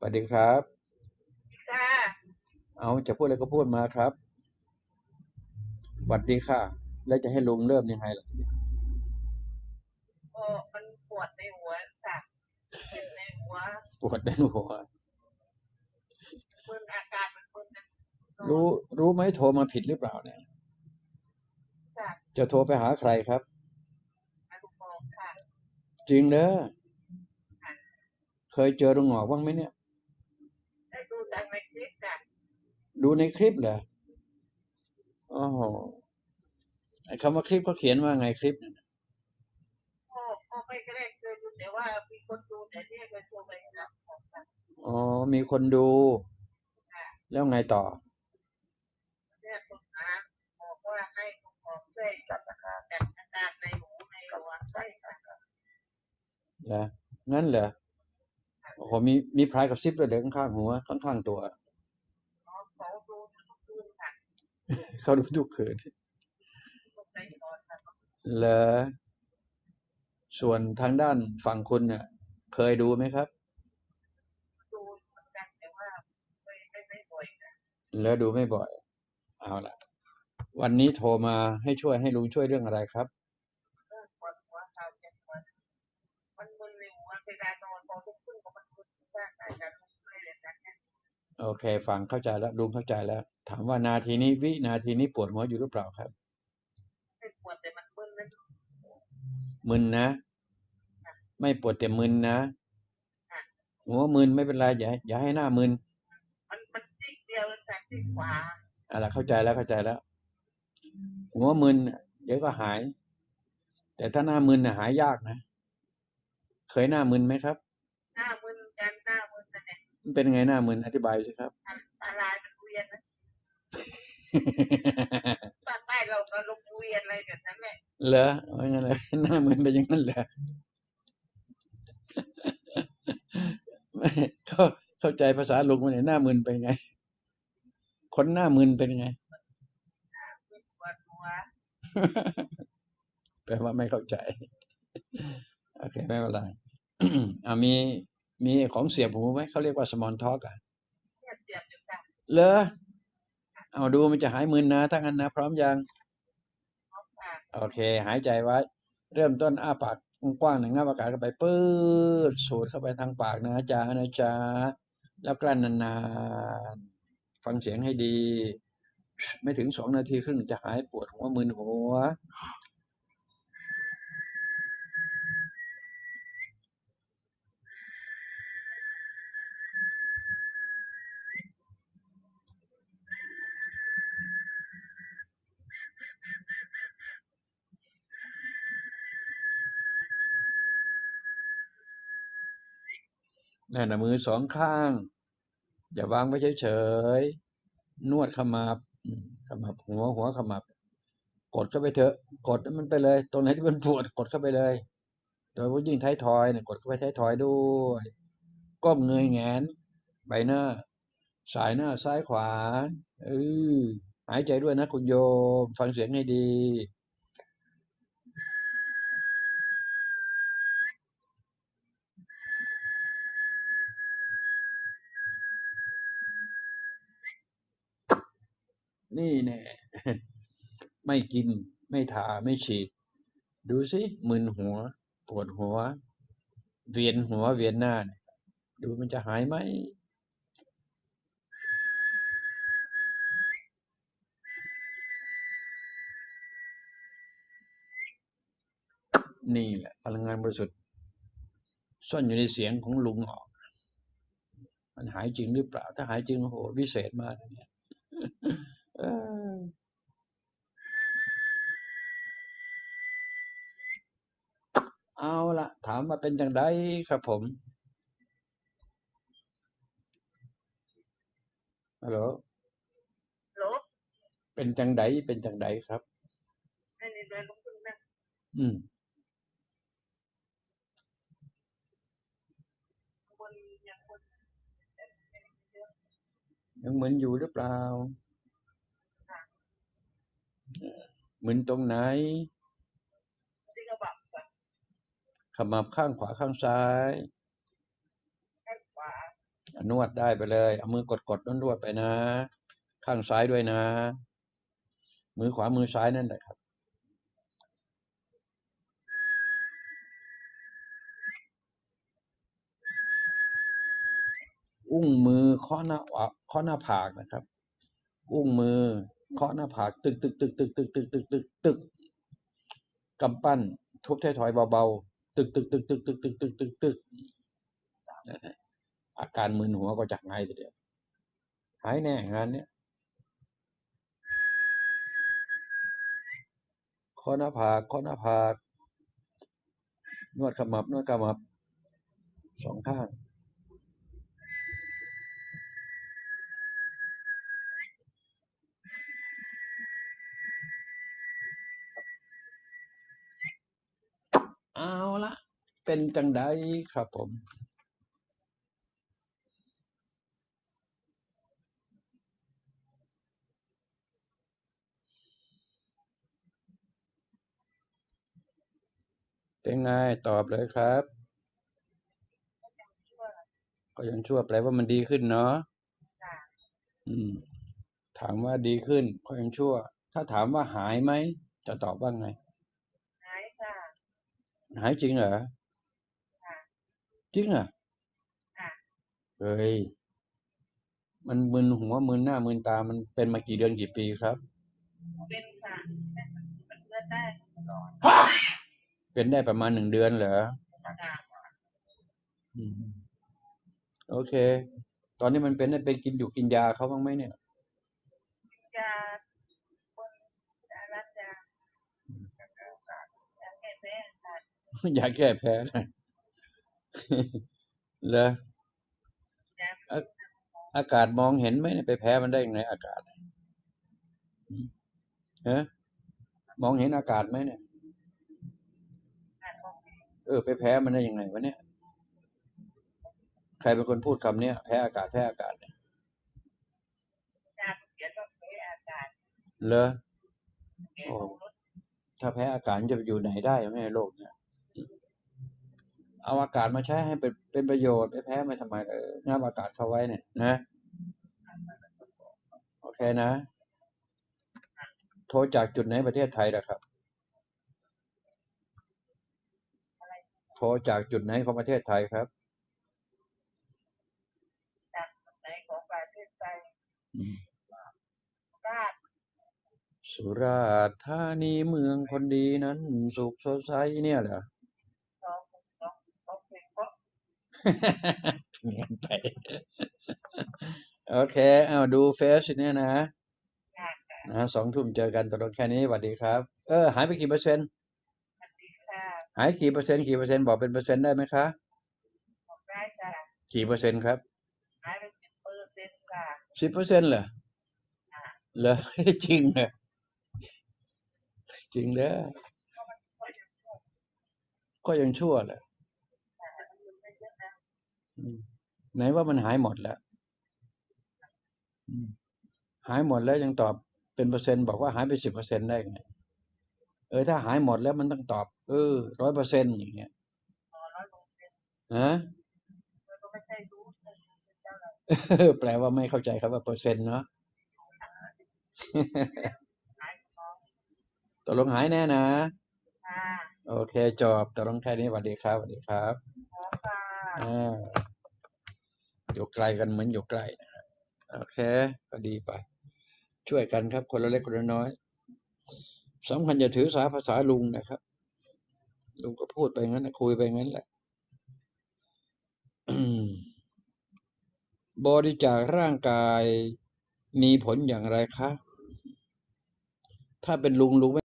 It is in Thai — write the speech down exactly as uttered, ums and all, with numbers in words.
วัสดีครับค่ะเอาจะพูดอะไรก็พูดมาครับสวัสดีค่ะแล้วจะให้ลุงเริ่มยังไงล่ะก็มันปวดในหัวค่ะเจ็บในหัวปวดในหัวมึนอาการมันมึนนะนอนรู้รู้ไหมโทรมาผิดหรือเปล่าเนี่ยจากจะโทรไปหาใครครับอนุมองค่ะจริงเด้อค่ะเคยเจอลุงหงอกบ้างไหมเนี่ยได้ดูจากในคลิปค่ะดูในคลิปเหรอโอ้โหไอ้คำว่าคลิปเขาเขียนว่าไงคลิปเนี่ยพ่อพ่อไม่ได้เคยดูแต่ว่ามีคนดูแต่ที่เคยโทรไปนะของค่ะอ๋อมีคนดูค่ะแล้วไงต่อเนี่ยคุณอาบอกว่าให้คุณหมอช่วยจัดอาการจัดอาการในหูในหัวใช่ค่ะเหรองั้นเหรอโอ้โหมีมีพลายกับซิปด้วยเด็กข้างๆหัวข้างๆตัวน้องเขาดูทุกคืนค่ะเขาดูทุกคืนทุกใจนอนค่ะเหรอส่วนทางด้านฝั่งคุณเนี่ยเคยดูไหมครับดูเหมือนกันแต่ว่าไม่ไม่ไม่บ่อยค่ะแล้วดูไม่บ่อยเอาล่ะ วันนี้โทรมาให้ช่วยให้ลุงช่วยเรื่องอะไรครับเรื่องปวดหัวเข่าเจ็บปวด มันมึนในหัวเวลานอนพอลุกขึ้นก็มันมึนมากอาจจะลุกเลยเลยนะเนี่ยโอเคฟังเข้าใจแล้วลุงเข้าใจแล้วถามว่านาทีนี้วินาทีนี้ปวดหัวอยู่หรือเปล่าครับไม่ปวดแต่มันมึนนะมึนนะไม่ปวดแต่มึนนะหัวมึนไม่เป็นไรอย่าอย่าให้หน้ามึนมันมันซีกเดียวจากซีกขวาอะไรเข้าใจแล้วเข้าใจแล้วหัวมึนเดี๋ยวก็หายแต่ถ้าหน้ามึนน่ะหายยากนะเคยหน้ามึนไหมครับหน้ามึนกันหน้ามึนนะเนี่ยมันเป็นไงหน้ามึนอธิบายสิครับตาลายมันเวียนนะภาคใต้เราก็ลงเวียนอะไรแบบนั้นแหละเหรอว่างั้นเลยหน้ามึนเป็นอย่างนั้นเหรอไม่เข้าเข้าใจภาษาลุงมันเนี่ยหน้ามึนเป็นไงคนหน้ามึนเป็นไงมึนปวดหัวแปลว่าไม่เข้าใจโอเคไม่เป็นไรอ่ามีมีของเสียบหูไหมเขาเรียกว่า small talk อ่ะเนี่ยเสียบอยู่ค่ะเหรอเอาดูมันจะหายมึนนะถ้างั้นนะพร้อมยังท้องค่ะโอเคหายใจไว้เริ่มต้นอ้าปากกว้างๆหนึ่งงับอากาศเข้าไปปื๊ดสูดเข้าไปทางปากนะจ๊ะนะจ๊ะแล้วกลั้นนานๆฟังเสียงให้ดีไม่ถึงสองนาทีครึ่งจะหายปวดหัวมึนหัวนั่นนะมือสองข้างอย่าวางไว้เฉยๆนวดขมับขมับหัวหัวขมับ กดเข้าไปเถอะกดมันไปเลยตรงไหนที่มันปวดกดเข้าไปเลยโดยเฉพาะยิ่งท้ายทอยเนี่ยกดเข้าไปท้ายทอยด้วยก้มเงยแงนใบหน้าสายหน้าซ้ายขวาเออหายใจด้วยนะคุณโยมฟังเสียงให้ดีนี่แน่ไม่กินไม่ทาไม่ฉีดดูสิมึนหัวปวดหัวเวียนหัวเวียนหน้าเนี่ยดูมันจะหายไหมนี่แหละพลังงานบริสุทธิ์ซ่อนอยู่ในเสียงของลุงออก มันหายจริงหรือเปล่าถ้าหายจริงโอ้โหวิเศษมากเนี่ยเออเอาละถามมาเป็นจังไดครับผมฮัลโหลโลบเป็นจังไดเป็นจังไดครับให้ในเดือนลุกขึ้นนั่งอืมบนอย่างบนยังเหมือนอยู่หรือเปล่าเหมือนตรงไหนที่เขาบอกว่าขมับข้างขวาข้างซ้ายให้ขวานวดได้ไปเลยเอามือกดกดนวดไปนะข้างซ้ายด้วยนะมือขวามือซ้ายนั่นแหละครับอุ้งมือเคาะหน้าเคาะหน้าผากนะครับอุ้งมือเคาะหน้าผากตึกตึกตึกตึกตึกตึกตึกตึกตึกกำปั้นทุบไทยทอยเบาๆตึกตึกตึกตึกตึกตึกตึกตึกตึกอาการมึนหัวก็จะหายไปเดียวหายแน่งานเนี้ยเคาะหน้าผากเคาะหน้าผากนวดขมับนวดขมับสองข้างเอาละเป็นจังไดครับผมเป็นไงตอบเลยครับก็ยังชั่วแปลว่ามันดีขึ้นเนาะอืมถามว่าดีขึ้นก็ยังชั่วถ้าถามว่าหายไหมจะตอบว่าไงหายค่ะหายจริงเหรอค่ะจริงเหรอค่ะเฮ้ยมันมึนหัวมึนหน้ามึนตามันเป็นมากี่เดือนกี่ปีครับเป็นค่ะเป็นเลือดได้ตลอดเป็นได้ประมาณหนึ่งเดือนเหรอค่ะอืมโอเคตอนนี้มันเป็นได้ไปกินอยู่กินยาเขาบ้างไหมเนี่ยจะคนจะรักจะจะแก้แพ้ค่ะยาแก้แพ้นะเหรอจะอาอากาศมองเห็นไหมเนี่ยไปแพ้มันได้ยังไงอากาศอืมฮะมองเห็นอากาศไหมเนี่ยขาดของเออไปแพ้มันได้ยังไงวะเนี่ยใครเป็นคนพูดคำเนี้ยแพ้อากาศแพ้อากาศเนี่ยยาเสียต้องแพ้อากาศเหรอแก้โอ้ของรถถ้าแพ้อากาศจะไปอยู่ไหนได้ในโลกเนี่ยเอาอากาศมาใช้ให้เป็นเป็นประโยชน์ไปแพ้ไม่ทำไมเอองับอากาศเข้าไว้เนี่ยนะโอเคนะโทรจากจุดไหนประเทศไทยนะครับโทรจากจุดไหนของประเทศไทยครับจากไหนของประเทศไทยอืมราชสุราษฎร์ธานีเมืองคนดีนั้นสุขสดใสเนี่ยเหรอสองสองสองเพลงเพราะเงียนไปโอเคเอาดูเฟซเนี่ยนะงานค่ะนะสองทุ่มเจอกันตกลงแค่นี้สวัสดีครับเออหายไปกี่เปอร์เซ็นต์สวัสดีค่ะหายกี่เปอร์เซ็นต์กี่เปอร์เซ็นต์บอกเป็นเปอร์เซ็นต์ได้ไหมคะบอกได้ค่ะกี่เปอร์เซ็นต์ครับหายไปสิบเปอร์เซ็นต์ค่ะสิบเปอร์เซ็นต์เหรอค่ะเหรอจริงเหรอจริงเด้อก็ยังชั่วแหละอืมไหนว่ามันหายหมดแล้วอืมหายหมดแล้วยังตอบเป็นเปอร์เซ็นต์บอกว่าหายไปสิบเปอร์เซ็นต์ได้ไงเออถ้าหายหมดแล้วมันต้องตอบเออร้อยเปอร์เซ็นต์อย่างเงี้ยอ๋อร้อยเปอร์เซ็นต์ฮะมันก็ไม่ใช่รู้เป็นเจ้าหน้าแปลว่าไม่เข้าใจครับว่าเปอร์เซ็นต์เนาะหายของตกลงหายแน่นะค่ะโอเคจบตกลงแค่นี้สวัสดีครับสวัสดีครับขอค่ะอ่าอยู่ไกลกันเหมือนอยู่ใกล้นะครับโอเคก็ดีไปช่วยกันครับคนละเล็กคนละน้อยสำคัญอย่าถือสาภาษาลุงนะครับลุงก็พูดไปงั้นนะคุยไปงั้นแหละบริจาคร่างกายมีผลอย่างไรคะถ้าเป็นลุงลุง